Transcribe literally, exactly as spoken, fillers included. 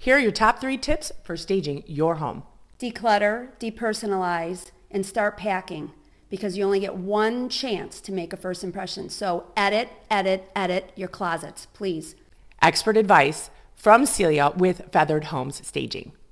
Here are your top three tips for staging your home. Declutter, depersonalize, and start packing, because you only get one chance to make a first impression. So edit, edit, edit your closets, please. Expert advice from Celia with Feathered Homes Staging.